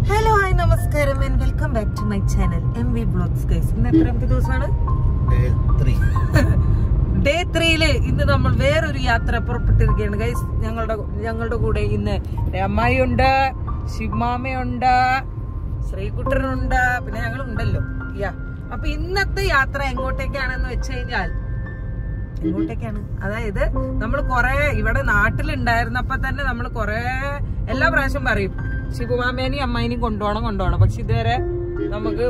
Hello hi നമസ്കാരം and welcome back to my channel MV Vlogs guys. ഇന്ന് എത്രാമത്തെ ദിവസമാണ്? ഡേ 3 ഇന്ന് നമ്മൾ വേറൊരു യാത്ര പുറപ്പെട്ടിരിക്കുകയാണ് ഗൈസ്. ഞങ്ങളുടെ കൂടെ ഇന്ന് അമ്മായിയുണ്ട്, ശിവമാമയുണ്ട്, ശ്രീകുട്ടനുണ്ട്, പിന്നെ ഞങ്ങളുണ്ടല്ലോ. അപ്പൊ ഇന്നത്തെ യാത്ര എങ്ങോട്ടേക്കാണെന്ന് വെച്ച് കഴിഞ്ഞാൽ അതായത് നമ്മൾ കൊറേ ഇവിടെ നാട്ടിലുണ്ടായിരുന്നപ്പോ തന്നെ നമ്മൾ കൊറേ എല്ലാ പ്രാവശ്യം പറയും ശിവമാമേനെയും അമ്മായിനെയും കൊണ്ടുപോകണം. പക്ഷെ ഇതുവരെ നമുക്ക്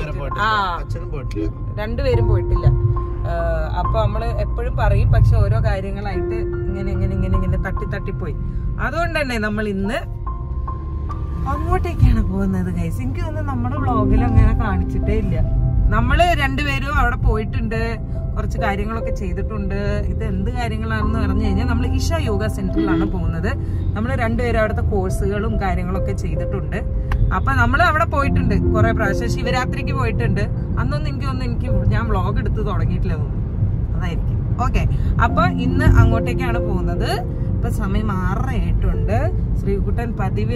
രണ്ടുപേരും പോയിട്ടില്ല. അപ്പൊ നമ്മള് എപ്പോഴും പറയും, പക്ഷെ ഓരോ കാര്യങ്ങളായിട്ട് ഇങ്ങനെ തട്ടിപ്പോയി. അതുകൊണ്ട് തന്നെ നമ്മൾ ഇന്ന് അങ്ങോട്ടേക്കാണ് പോകുന്നത് ഗൈസ്. എനിക്ക് തോന്നുന്നു നമ്മുടെ വ്ളോഗിൽ അങ്ങനെ കാണിച്ചിട്ടേ ഇല്ല. നമ്മള് രണ്ടുപേരും അവിടെ പോയിട്ടുണ്ട്, കുറച്ച് കാര്യങ്ങളൊക്കെ ചെയ്തിട്ടുണ്ട്. ഇത് എന്ത് കാര്യങ്ങളാണെന്ന് പറഞ്ഞു കഴിഞ്ഞാൽ നമ്മൾ ഇഷ യോഗ സെന്ററിലാണ് പോകുന്നത്. നമ്മൾ രണ്ടുപേരും അവിടുത്തെ കോഴ്സുകളും കാര്യങ്ങളൊക്കെ ചെയ്തിട്ടുണ്ട്. അപ്പൊ നമ്മൾ അവിടെ പോയിട്ടുണ്ട് കുറെ പ്രാവശ്യം. ശിവരാത്രിക്ക് പോയിട്ടുണ്ട്. അന്നൊന്നും എനിക്ക് ഞാൻ വ്ളോഗ് എടുത്ത് തുടങ്ങിയിട്ടില്ല തോന്നുന്നു, അതായിരിക്കും. ഓക്കെ, അപ്പൊ ഇന്ന് അങ്ങോട്ടേക്കാണ് പോകുന്നത്. ഇപ്പൊ സമയം 6:30 ആയിട്ടുണ്ട്. ശ്രീകുട്ടൻ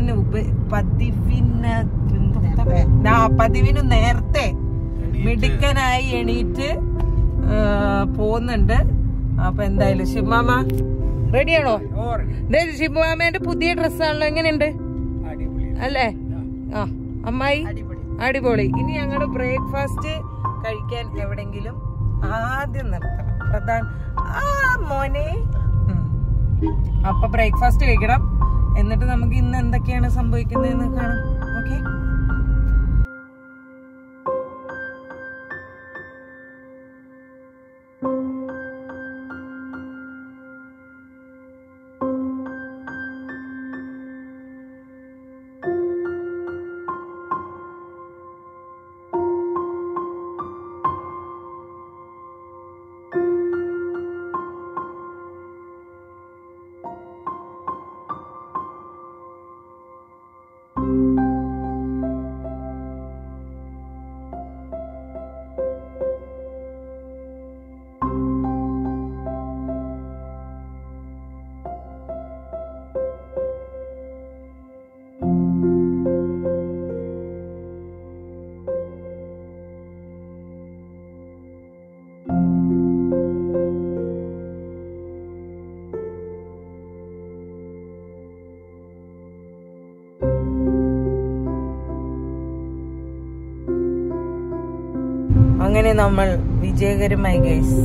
പതിവിന് നേരത്തെ മിടുക്കനായി എണീറ്റ് പോകുന്നുണ്ട്. അപ്പൊ എന്തായാലും ശിവമാമ റെഡിയാണോ? ശിവമാമേന്റെ പുതിയ ഡ്രസ്സാണല്ലോ, എങ്ങനെയുണ്ട് അല്ലേ? അമ്മായി അടിപൊളി. ഇനി ഞങ്ങള് ബ്രേക്ക്ഫാസ്റ്റ് കഴിക്കാൻ എവിടെങ്കിലും ആദ്യം നിർത്തണം. മോനെ അപ്പൊ ബ്രേക്ക്ഫാസ്റ്റ് കഴിക്കണം. എന്നിട്ട് നമുക്ക് ഇന്ന് എന്തൊക്കെയാണ് സംഭവിക്കുന്നതെന്ന് കാണാം. ഓക്കെ, അങ്ങനെ നമ്മൾ വിജയകരമായി ഗൈസ്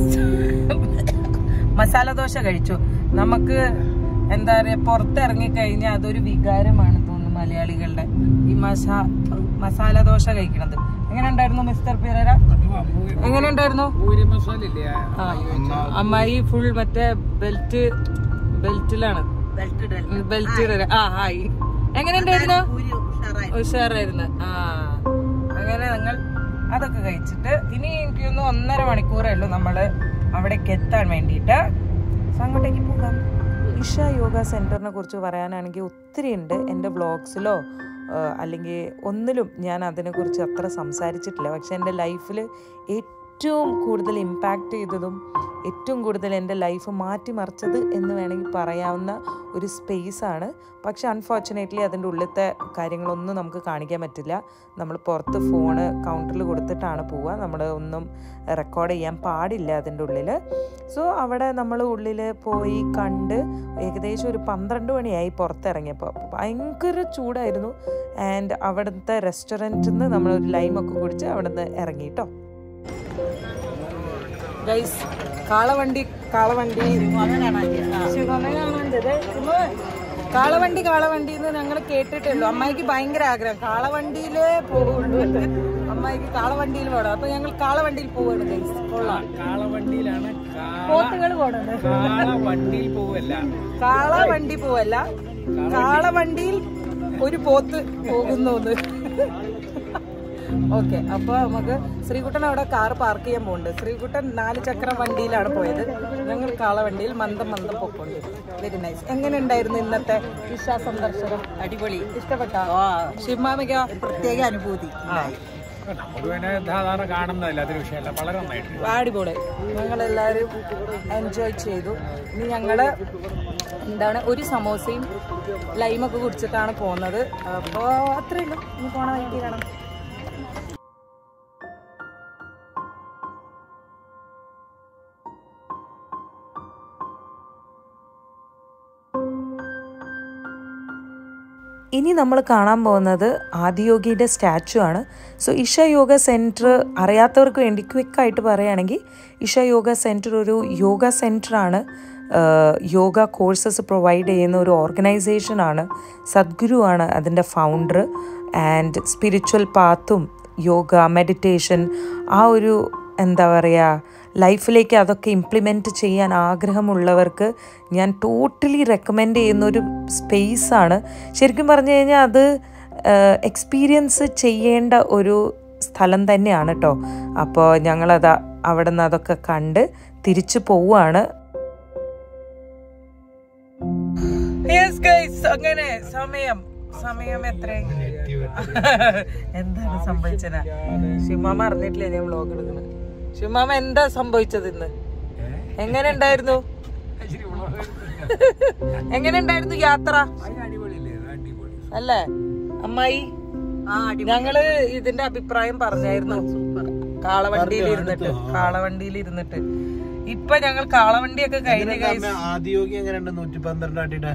മസാല ദോശ കഴിച്ചു. നമുക്ക് എന്താ പറയാ, പുറത്തിറങ്ങിക്കഴിഞ്ഞാൽ അതൊരു വികാരമാണ് തോന്നുന്നു മലയാളികളുടെ, ഈ മസാല ദോശ കഴിക്കണത്. എങ്ങനെ ഉണ്ടായിരുന്നു മിസ്റ്റർ പെരേര? എങ്ങനെ ഉണ്ടായിരുന്നു? അമ്മായി ഫുൾ മറ്റേ ബെൽറ്റിലാണ്. ഹായ്, എങ്ങനെ ഉണ്ടായിരുന്നു? ഉഷാറായിരുന്നു. അങ്ങനെ ഞങ്ങൾ അതൊക്കെ കഴിച്ചിട്ട് ഇനി എനിക്കൊന്ന് 1.5 മണിക്കൂറേ ഉള്ളൂ നമ്മള് അവിടേക്ക് എത്താൻ വേണ്ടിയിട്ട്. അങ്ങോട്ടേക്ക് പോകാം. ഇഷ യോഗ സെന്ററിനെ കുറിച്ച് പറയാനാണെങ്കിൽ ഒത്തിരി ഉണ്ട്. എൻ്റെ വ്ളോഗ്സിലോ അല്ലെങ്കിൽ ഒന്നിലും ഞാൻ അതിനെക്കുറിച്ച് അത്ര സംസാരിച്ചിട്ടില്ല. പക്ഷെ എൻ്റെ ലൈഫിൽ ഏറ്റവും കൂടുതൽ ഇമ്പാക്റ്റ് ചെയ്തതും ഏറ്റവും കൂടുതൽ എൻ്റെ ലൈഫ് മാറ്റിമറിച്ചത് എന്ന് വേണമെങ്കിൽ പറയാവുന്ന ഒരു സ്പേസാണ്. പക്ഷെ അൺഫോർച്ചുനേറ്റ്ലി അതിൻ്റെ ഉള്ളിലത്തെ കാര്യങ്ങളൊന്നും നമുക്ക് കാണിക്കാൻ പറ്റില്ല. നമ്മൾ പുറത്ത് ഫോണ് കൗണ്ടറിൽ കൊടുത്തിട്ടാണ് പോവുക. നമ്മൾ ഒന്നും റെക്കോർഡ് ചെയ്യാൻ പാടില്ല അതിൻ്റെ ഉള്ളിൽ. സോ അവിടെ നമ്മൾ ഉള്ളിൽ പോയി കണ്ട് ഏകദേശം ഒരു 12 മണിയായി പുറത്തിറങ്ങിയപ്പോൾ. ഭയങ്കര ചൂടായിരുന്നു. ആൻഡ് അവിടുത്തെ റെസ്റ്റോറൻറ്റിൽ നിന്ന് നമ്മളൊരു ലൈമൊക്കെ കുടിച്ച് അവിടെ നിന്ന് ഇറങ്ങി കേട്ടോ ഗൈസ്. കാളവണ്ടി എന്ന് ഞങ്ങൾ കേട്ടിട്ടുള്ളൂ. അമ്മായിക്ക് ഭയങ്കര ആഗ്രഹം കാളവണ്ടിയിലേ പോവുള്ളൂ. അമ്മായിക്ക് കാളവണ്ടിയിൽ പോകണം. അപ്പൊ ഞങ്ങൾ കാളവണ്ടിയിൽ പോവാണ് ഗൈസ്. കൊള്ളാം, കാളവണ്ടിയിലാണ് പോത്തുകൾ പോണത്. കാളവണ്ടി പോവല്ല, കാളവണ്ടിയിൽ ഒരു പോത്ത് പോകുന്നു. ഓക്കെ, അപ്പൊ നമുക്ക് ശ്രീകുട്ടൻ അവിടെ കാർ പാർക്ക് ചെയ്യാൻ പോകുന്നുണ്ട്. ശ്രീകുട്ടൻ 4 ചക്ര വണ്ടിയിലാണ് പോയത്. ഞങ്ങൾ കാളവണ്ടിയിൽ മന്ദം പൊക്കൊണ്ട്. Very nice. എങ്ങനെ ഉണ്ടായിരുന്നു ഇന്നത്തെ ഇഷ സന്ദർശനം? അടിപൊളി. ഇഷ്ടപ്പെട്ടോ? ശിവമാമിക്കോ? പ്രത്യേക അനുഭൂതി. അടിപൊളി. ഞങ്ങളെല്ലാവരും എൻജോയ് ചെയ്തു. ഇനി ഞങ്ങള് എന്താണ് ഒരു സമോസയും ലൈമൊക്കെ കുടിച്ചിട്ടാണ് പോകുന്നത്. അപ്പോൾ അത്രയേ ഉള്ളൂ. ഇനി പോണ വഴിക്ക് കാണാം. ഇനി നമ്മൾ കാണാൻ പോകുന്നത് ആദിയോഗിയുടെ സ്റ്റാച്ചു ആണ്. സോ ഇഷ യോഗ സെൻറ്റർ അറിയാത്തവർക്ക് വേണ്ടി ക്വിക്കായിട്ട് പറയുകയാണെങ്കിൽ ഇഷ യോഗ സെൻറ്റർ ഒരു യോഗ സെൻറ്ററാണ്. യോഗ കോഴ്സസ് പ്രൊവൈഡ് ചെയ്യുന്ന ഒരു ഓർഗനൈസേഷനാണ്. സദ്ഗുരു ആണ് അതിൻ്റെ founder. And spiritual Pathum yoga meditation ആ ഒരു എന്താ പറയുക ലൈഫിലേക്ക് അതൊക്കെ ഇംപ്ലിമെൻറ്റ് ചെയ്യാൻ ആഗ്രഹമുള്ളവർക്ക് ഞാൻ ടോട്ടലി റെക്കമെൻഡ് ചെയ്യുന്നൊരു സ്പേസാണ്. ശരിക്കും പറഞ്ഞു കഴിഞ്ഞാൽ അത് എക്സ്പീരിയൻസ് ചെയ്യേണ്ട ഒരു സ്ഥലം തന്നെയാണ് കേട്ടോ. അപ്പോൾ ഞങ്ങളത് അവിടെ നിന്ന് അതൊക്കെ കണ്ട് തിരിച്ചു പോവുകയാണ്. അങ്ങനെ സമയം എത്ര എന്താണ് സംഭവിച്ചത്? ശിവമാമ അറിഞ്ഞിട്ടില്ല ഞാൻ വ്ലോഗ് എടുക്കുന്നത്. ശിവമാമ എന്താ സംഭവിച്ചത് ഇന്ന്? എങ്ങനെ ഉണ്ടായിരുന്നു യാത്ര? അല്ലേ അമ്മായി? ഞങ്ങള് ഇതിന്റെ അഭിപ്രായം പറഞ്ഞായിരുന്നു കാളവണ്ടിയിൽ ഇരുന്നിട്ട്. ഇപ്പൊ ഞങ്ങൾ കാളവണ്ടിയൊക്കെ കഴിഞ്ഞ ആദിയോഗി എങ്ങനെയുണ്ട്? 112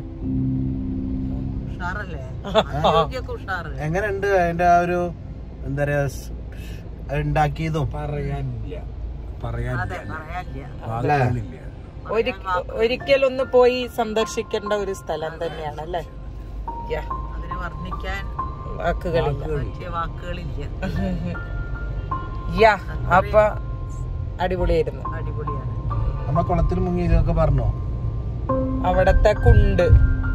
എങ്ങനെയുണ്ട് അതിന്റെ ആ ഒരു എന്താ പറയാ ഉണ്ടാക്കിയതും ഒരിക്കലൊന്ന് പോയി സന്ദർശിക്കേണ്ട ഒരു സ്ഥലം തന്നെയാണ് അല്ലേ? അപ്പൊ അടിപൊളിയായിരുന്നു. കുളത്തിൽ മുങ്ങി ഇതൊക്കെ പറഞ്ഞോ? അവിടത്തെ കുണ്ട്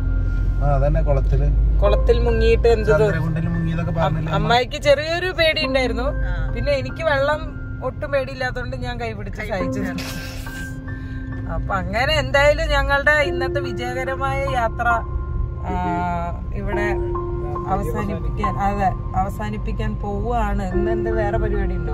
കുളത്തിൽ മുങ്ങിയിട്ട് എന്ത് അമ്മായിക്ക് ചെറിയൊരു പേടി ഉണ്ടായിരുന്നു. പിന്നെ എനിക്ക് വെള്ളം ഒട്ടും പേടിയില്ലാത്തോണ്ട് ഞാൻ കൈപിടിച്ച് സഹിച്ചു. അപ്പൊ അങ്ങനെ എന്തായാലും ഞങ്ങളുടെ ഇന്നത്തെ വിജയകരമായ യാത്ര ഇവിടെ അവസാനിപ്പിക്കാൻ പോവുകയാണ്. ഇന്ന് എന്റെ വേറെ പരിപാടി ഉണ്ടോ?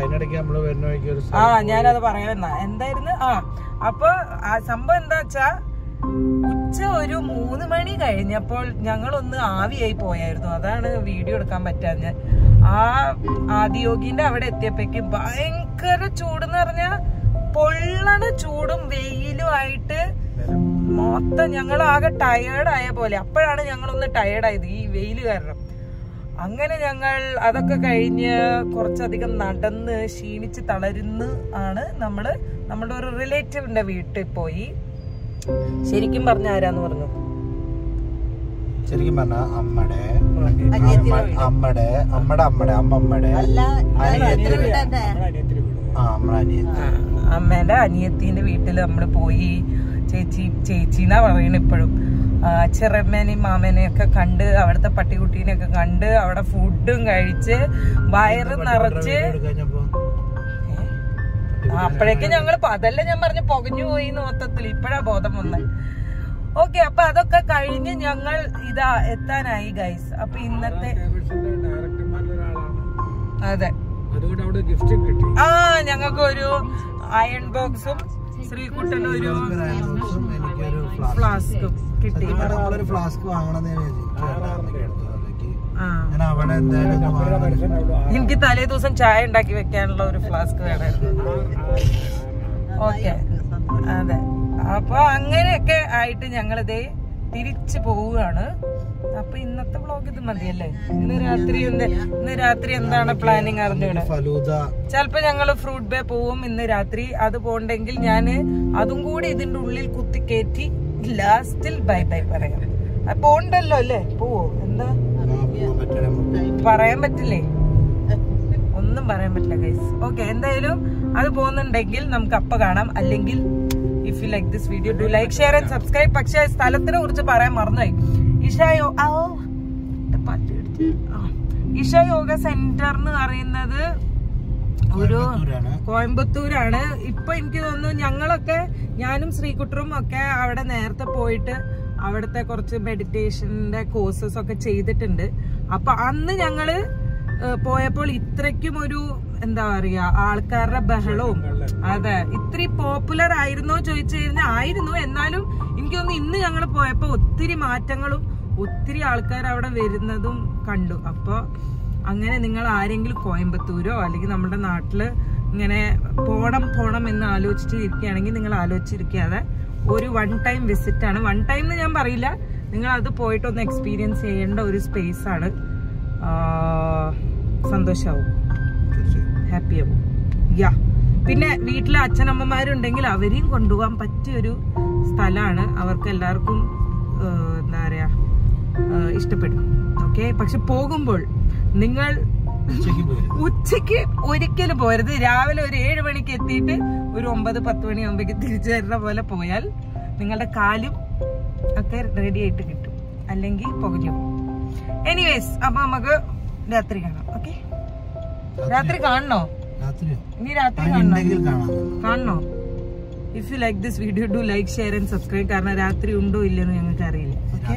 ഞാനത് പറയാമെന്നാ. എന്തായിരുന്നു? അപ്പൊ സംഭവം എന്താ വെച്ചാ ഉച്ച ഒരു 3 മണി കഴിഞ്ഞപ്പോൾ ഞങ്ങളൊന്ന് ആവിയായി പോയായിരുന്നു. അതാണ് വീഡിയോ എടുക്കാൻ പറ്റാഞ്ഞ. ആദിയോഗിന്റെ അവിടെ എത്തിയപ്പോഴേക്കും ഭയങ്കര ചൂടെന്ന് പറഞ്ഞാ പൊള്ളണ ചൂടും വെയിലും ആയിട്ട് മൊത്തം ഞങ്ങൾ ആകെ ടയേർഡായ പോലെ. അപ്പോഴാണ് ഞങ്ങളൊന്ന് ടയേർഡായത് ഈ വെയില് കാരണം. അങ്ങനെ ഞങ്ങൾ അതൊക്കെ കഴിഞ്ഞ് കുറച്ചധികം നടന്ന് ക്ഷീണിച്ച് തളരുന്ന് ആണ് നമ്മളുടെ ഒരു റിലേറ്റീവിന്റെ വീട്ടിൽ പോയി. ശരിക്കും പറഞ്ഞ ആരാന്ന് പറഞ്ഞു? ശരിക്കും പറഞ്ഞ അമ്മയുടെ അനിയത്തിന്റെ വീട്ടില് നമ്മള് പോയി. ചേച്ചിന്നാ പറയണ ഇപ്പോഴും. ചെറുമ്മേനെയും മാമനെയും ഒക്കെ കണ്ട് അവിടുത്തെ പട്ടിക്കുട്ടീനെയൊക്കെ കണ്ട് അവിടെ ഫുഡും കഴിച്ച് വയറ് നിറച്ച്. അപ്പോഴേക്കും ഞങ്ങള് അതല്ല ഞാൻ പറഞ്ഞ പുകഞ്ഞു പോയി മൊത്തത്തിൽ. ഇപ്പഴാ ബോധം വന്നത്. ഓക്കെ, അപ്പൊ അതൊക്കെ കഴിഞ്ഞ് ഞങ്ങൾ ഇതാ എത്താനായി ഗൈസ്. അപ്പൊ ഇന്നത്തെ അതെ ഞങ്ങൾക്ക് ഒരു അയൺ ബോക്സും ശ്രീകുട്ടനും ഒരു ഫ്ലാസ്കും കിട്ടി. എനിക്ക് തലേ ദിവസം ചായ ഉണ്ടാക്കി വെക്കാനുള്ള ഒരു ഫ്ലാസ്ക് വേണമായിരുന്നു. ഓക്കെ, അതെ. അപ്പൊ അങ്ങനെയൊക്കെ ആയിട്ട് ഞങ്ങളിതേ തിരിച്ചു പോവുകയാണ്. അപ്പൊ ഇന്നത്തെ വ്ലോഗ് ഇത് മതിയല്ലേ? ഇന്ന് രാത്രി എന്താണ് പ്ലാനിങ് അറിഞ്ഞൂടെ? ചിലപ്പോ ഞങ്ങള് ഫ്രൂട്ട് ബേ പോവും ഇന്ന് രാത്രി. അത് പോണ്ടെങ്കിൽ ഞാന് അതും കൂടി ഇതിന്റെ ഉള്ളിൽ കുത്തിക്കയറ്റി ലാസ്റ്റിൽ ബൈ ബൈ പറയാം. പോണ്ടല്ലോ അല്ലേ? പോവോ? എന്താ പറയാൻ പറ്റില്ലേ? ഒന്നും പറയാൻ പറ്റില്ല ഗൈസ്. ഓക്കെ, എന്തായാലും അത് പോകുന്നുണ്ടെങ്കിൽ നമുക്ക് അപ്പ കാണാം. അല്ലെങ്കിൽ if you like this video do like, share and subscribe. പക്ഷെ സ്ഥലത്തിനെ കുറിച്ച് പറയാൻ മറന്നുപോയി. ഇഷ യോഗ സെന്റർ എന്ന് പറയുന്നത് ഒരു കോയമ്പത്തൂരാണ്. ഇപ്പൊ എനിക്ക് തോന്നുന്നു ഞാനും ശ്രീകുട്ടറും ഒക്കെ അവിടെ നേരത്തെ പോയിട്ട് അവിടുത്തെ കുറച്ച് മെഡിറ്റേഷന്റെ കോഴ്സസ് ഒക്കെ ചെയ്തിട്ടുണ്ട്. അപ്പൊ അന്ന് ഞങ്ങള് പോയപ്പോൾ ഇത്രയ്ക്കും ഒരു എന്താ പറയാ ആൾക്കാരുടെ ബഹളവും. അതെ, ഇത്തിരി പോപ്പുലർ ആയിരുന്നോ ചോദിച്ചു കഴിഞ്ഞാൽ ആയിരുന്നു. എന്നാലും എനിക്ക് തോന്നുന്നു ഇന്ന് ഞങ്ങൾ പോയപ്പോ ഒത്തിരി മാറ്റങ്ങളും ഒത്തിരി ആൾക്കാർ അവിടെ വരുന്നതും കണ്ടു. അപ്പൊ അങ്ങനെ നിങ്ങൾ ആരെങ്കിലും കോയമ്പത്തൂരോ അല്ലെങ്കിൽ നമ്മുടെ നാട്ടില് ഇങ്ങനെ പോണം എന്ന് ആലോചിച്ചിരിക്കുകയാണെങ്കിൽ നിങ്ങൾ ആലോചിച്ചിരിക്കാതെ ഒരു 1 ടൈം വിസിറ്റ് ആണ്. 1 ടൈം എന്ന് ഞാൻ പറയില്ല, നിങ്ങൾ അത് പോയിട്ടൊന്ന് എക്സ്പീരിയൻസ് ചെയ്യേണ്ട ഒരു സ്പേസ് ആണ്. സന്തോഷാവും, ഹാപ്പി ആവും. യാ, പിന്നെ വീട്ടിലെ അച്ഛനമ്മമാരുണ്ടെങ്കിൽ അവരെയും കൊണ്ടുപോകാൻ പറ്റിയൊരു സ്ഥലമാണ്. അവർക്ക് എല്ലാവർക്കും എന്താ പറയാ ഇഷ്ടപ്പെടും. ഓക്കെ, പക്ഷെ പോകുമ്പോൾ നിങ്ങൾ ഉച്ചക്ക് ഒരിക്കലും പോരുത്. രാവിലെ ഒരു 7 മണിക്ക് എത്തിയിട്ട് ഒരു 9-10 മണിയാകുമ്പോഴേക്ക് തിരിച്ചു വരുന്ന പോലെ പോയാൽ നിങ്ങളുടെ കാലും ഒക്കെ റെഡി ആയിട്ട് കിട്ടും, അല്ലെങ്കിൽ പുകഞ്ഞു. എനിവേസ്, അപ്പൊ നമുക്ക് രാത്രി കാണാം. ഓക്കെ, രാത്രി കാണണോ? ഇനി രാത്രി കാണണോ? If you like this video do like, share and subscribe. കാരണം രാത്രി ഉണ്ടോ ഇല്ലെന്ന് ഞങ്ങൾക്ക് അറിയില്ല.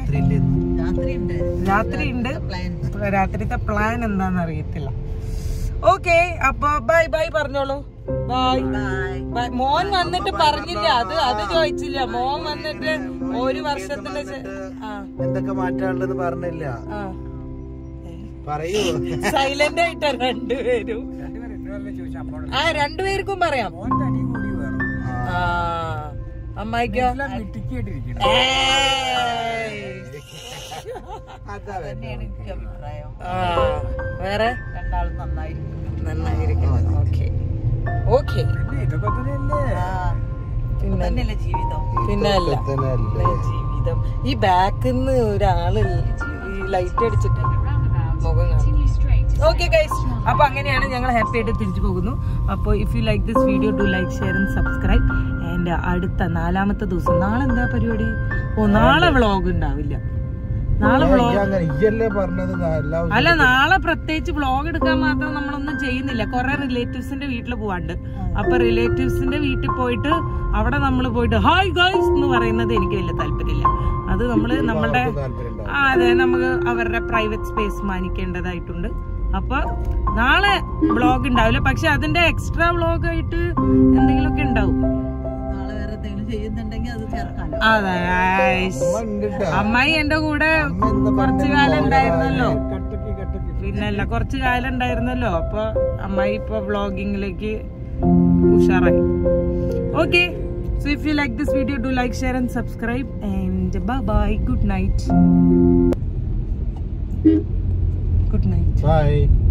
രാത്രി ഉണ്ട്, രാത്രിത്തെ പ്ലാൻ എന്താന്ന് അറിയത്തില്ല. ഓക്കെ, അപ്പൊ ബൈ ബൈ പറഞ്ഞോളൂ. Bye bye. മോൻ വന്നിട്ട് പറഞ്ഞില്ല, അത് ചോദിച്ചില്ല. മോൻ വന്നിട്ട് 1 വർഷത്തിന്റെ എന്തൊക്കെ മാറ്റാനുള്ളത് പറഞ്ഞില്ല. പറയൂ. സൈലന്റ് ആയിട്ടാ രണ്ടുപേരും. രണ്ടുപേർക്കും പറയാം. അമ്മായിക്കോ വേറെ രണ്ടാളും നന്നായിരിക്കും. ഓക്കെ ഓക്കെ, പിന്നല്ല ജീവിതം. ഈ ബാക്കിന്ന് ഒരാള് ലൈറ്റ് അടിച്ചിട്ട് മുഖം കാണും. ഓക്കെ ഗൈസ്, അപ്പൊ അങ്ങനെയാണ് ഞങ്ങൾ ഹാപ്പി ആയിട്ട് തിരിച്ചു പോകുന്നു. അപ്പോൾ if you like this video do like, share and subscribe. And അടുത്ത 4ാമത്തെ ദിവസം നാളെ എന്താ പരിപാടി? നാളെ വ്ളോഗ് ഉണ്ടാവില്ല. നാളെ അല്ല, നാളെ പ്രത്യേകിച്ച് വ്ളോഗ് എടുക്കാൻ മാത്രം നമ്മളൊന്നും ചെയ്യുന്നില്ല. കുറെ റിലേറ്റീവ്സിന്റെ വീട്ടിൽ പോവാണ്ട്. അപ്പൊ റിലേറ്റീവ്സിന്റെ വീട്ടിൽ പോയിട്ട് അവിടെ നമ്മൾ പോയിട്ട് ഹായ് ഗൈസ് എന്ന് പറയുന്നത് എനിക്ക് വലിയ താല്പര്യമില്ല. അത് നമ്മളുടെ അതെ, നമുക്ക് അവരുടെ പ്രൈവറ്റ് സ്പേസ് മാനിക്കേണ്ടതായിട്ടുണ്ട്. അപ്പൊ നാളെ വ്ളോഗ് ഉണ്ടാവില്ല, പക്ഷെ അതിന്റെ എക്സ്ട്രാ വ്ളോഗ് ആയിട്ട് എന്തെങ്കിലുമൊക്കെ ഉണ്ടാവും. അതെ, അമ്മായി എന്റെ കൂടെ കുറച്ചു കാലം ഉണ്ടായിരുന്നല്ലോ. പിന്നല്ല, കുറച്ചു കാലം ഉണ്ടായിരുന്നല്ലോ. അപ്പൊ അമ്മായി ഇപ്പൊ വ്ളോഗിങ്ങിലേക്ക് ഉഷാറായി. Okay, so if you like this video do like, share and subscribe, and bye bye. Good night. Bye.